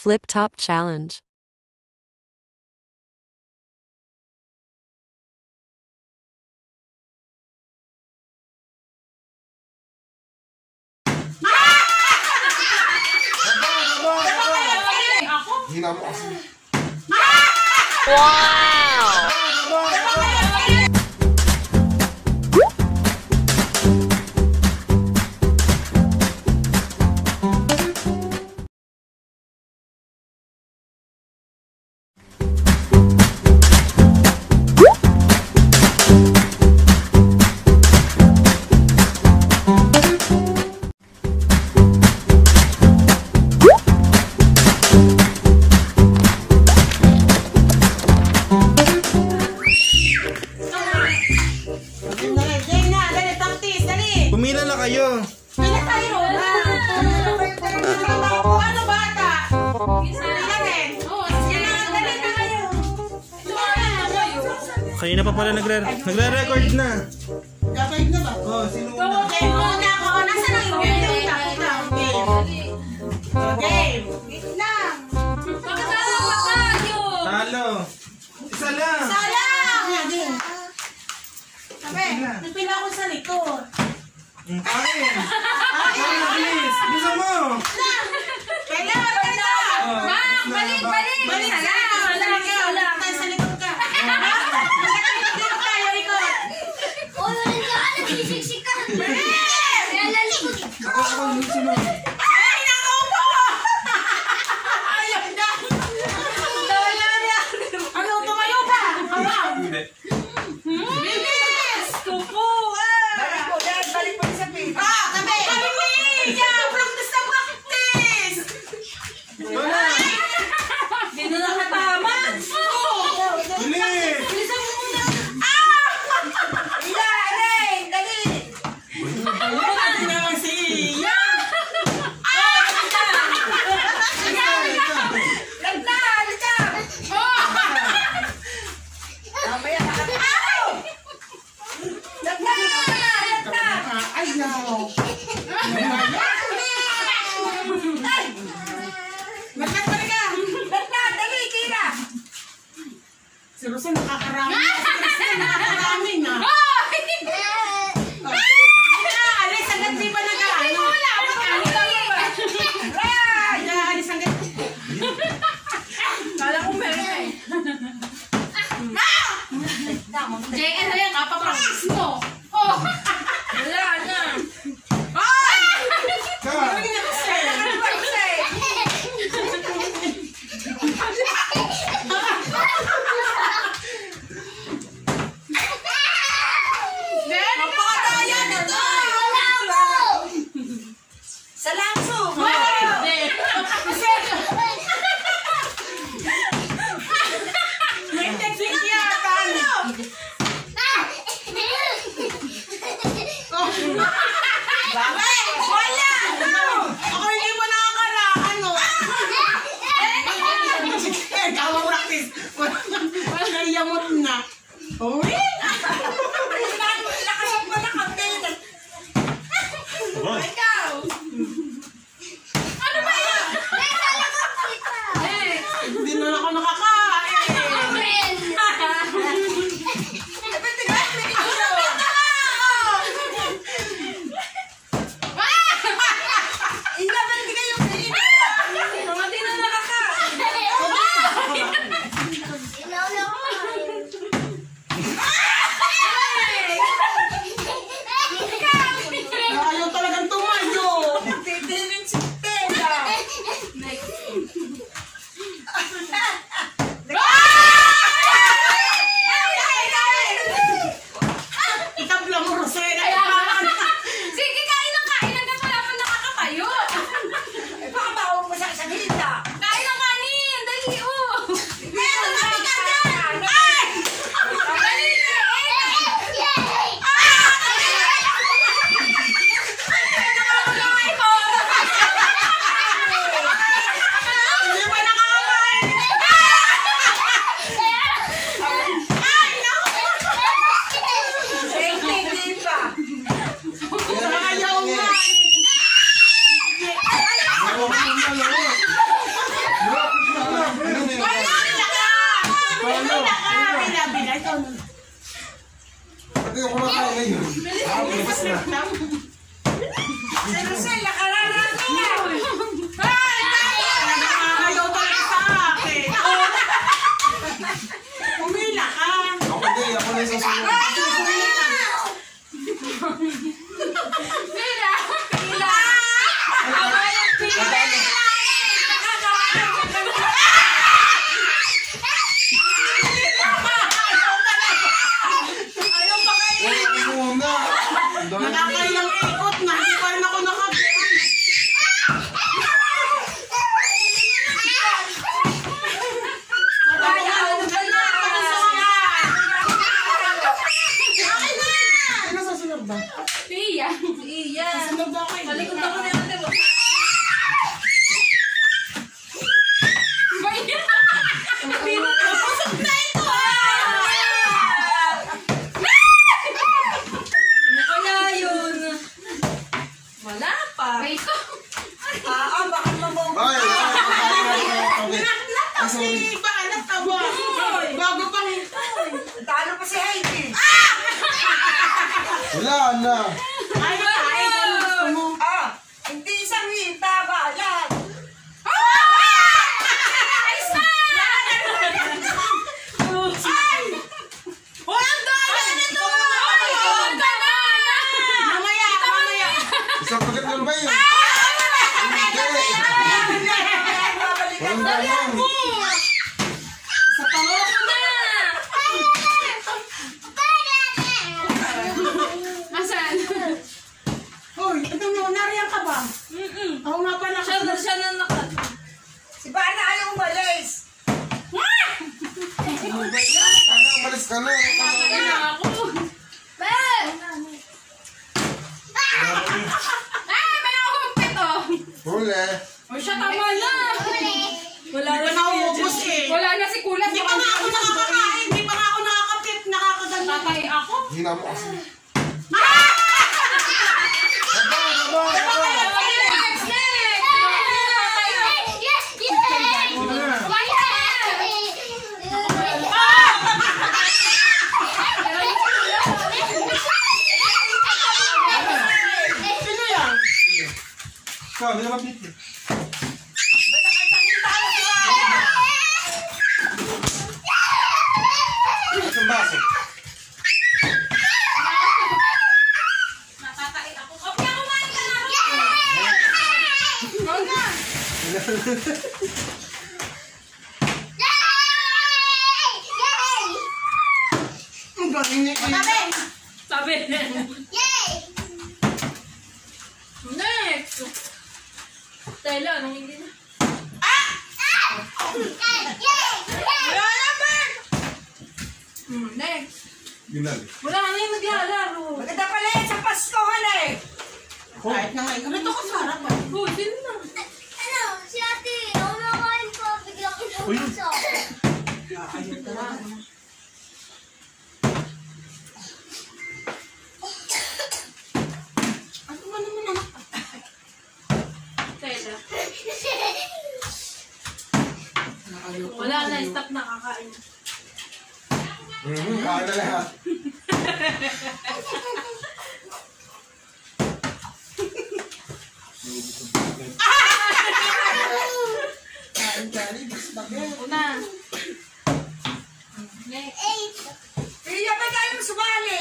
Flip Top Challenge. Wow! Pumila na kayo. Pila tayo. Ano bata? Ilan dali na kayo. Kayo na pa pala nagre-record na. Record na ba? Oh, sino Go, una? game muna ako. Nasaan ang game? Game. Wait lang. Talo. Isa lang. Salang! Sabi, nagpila ako sa likod. Kain. Kain na, please. Bisa mo. Kailangan ka na! Balik! Salang! Tayo sa likod ka. Dito tayo, likod. Ako, sunod. Ay, nakaupo ko! Ayaw na! Ano, tumayo pa? Hindi. Bilis! Tupo! Balik po sa pin. Tabi! Practice na practice! Wala. Hindi na nakatama! Bilis. Bilisan mo muna! Dali! Hindi naman si Iya! Ay, no! Magkat pa rin ka! Dali, tira! Si Rosel nakakarami. Nakakarami na. Alis, agad di ba nag-ano? Alis, agad. Kala ko meron eh. Jay, ano yan? Kapapractice mo. Wala na. Ka. Napakadaya na to! Sa langso! May technique yata, ano? Wala! Ako hindi mo nakakala, ano? Kama-practice. Nayamot na. Uy! Nakasap pa na kami. Ikaw! Ano ba yun? Hindi na ako nakakain. Ayaw talagang tumayo. Nagtitilin si Tela. Lumabas na. Si Rosel, nakarara niya. Ayaw talaga sa akin. Umila ka. Ako din, ako na yung susunod. Pila! Pila! Ayaw pa kayo. Ay, muna. Nakakailang ikot na. Hindi pa rin ako nakabit. Ano sasunod ba? Pia! Iya! Sasunod ba ako? Malikot ako na yung tero. Pusok na ito! Ano kaya yun? Wala pa. Wait ko. Baka mabong. Ay, Kasi baka natawa. Bago pang talo pa si Heidi. wala na. Ay, gusto mo. Hindi isang hita ba? Yan. Ay! Walang dami nito! Mamaya, mamaya. Isang pagat na ba yun? Walang tanong. Sa pangako na. Asan? Hoy, ito mo, nariyan ka ba? Ako nga pala. Siya na naka... Si Bana ayaw umalis. Sana umalis ka na. Kaya ako. Ay! May nakukumpit oh! Huli. O siya, tama na! Wala Hindi na pa naubos eh. Wala na si Kulat. Hindi pa nga ako nakakakain. Hindi pa nga ako nakakapit. Nakakaganda. Tatay ako. Hindi na mo kasi. Next! Next! Sino na? Sino yan? Ikaw, hindi naman piti. Isang baso. Natatain ako. Okay, kumain ka na rin. Go na! Ang galing niya. Sabi. Next! Tela, anong hindi na? Wala naman. Next! Ginali. Wala na yung maglalaro. Maganda pala yan sa Paskohan eh. Kahit na ngayon. Ganito ko sa harap. Oh, sino na? Uy. Ayun talaga. Ano ba naman ang... Tela. Ayoko. Wala na, stop na kakain. Kain na lahat. Kain kari, bisbag yan. Una. Next. Iya ba tayo sumali?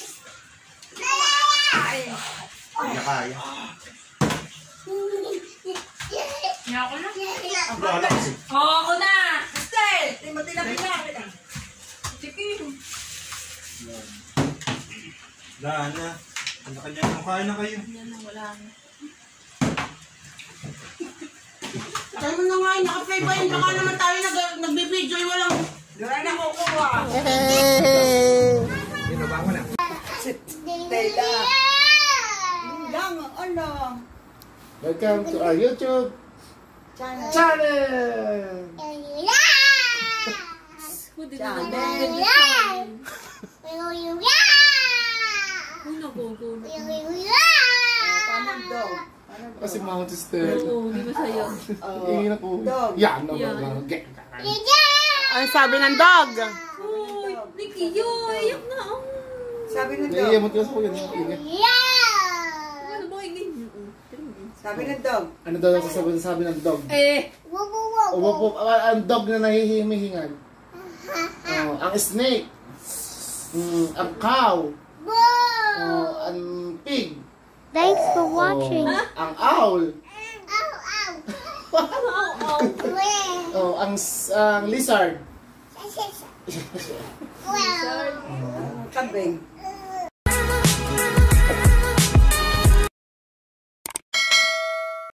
Hindi na kaya. Niya ako na. Wala kasi. Oo, ako na. Basta eh, hindi mo tinapin. Sige. Daan na. Kanya-kanya na. Kain na kayo. Yan na, wala na. Tayo mo na nga, naka-play ba yun? Baka naman tayo nagbibideo, walang... Wala na kukuha. Binaba mo na. Teka. Lang, ano? Welcome to our YouTube Channel. channel! Who did Yan. Uy, nagogo na. Paano dog? Kasi Mount Esther. Oo, di ba sa'yo? Iingat ko. Dog. Yan, no, Yan. no, no. Ano sabi ng dog? Uy, Nikki, yo, iyak na. Oh. Si Sabi ng dog. Naiiyamot ka sa kuya. Ingat. Ano ba ganyan? Sabi ng dog. Ano daw sasabi ng dog? Ang dog na nahihihingal. Ang snake. Ang cow. Ang pig. Thanks for watching. Ang owl. Ang lizard. Kambing.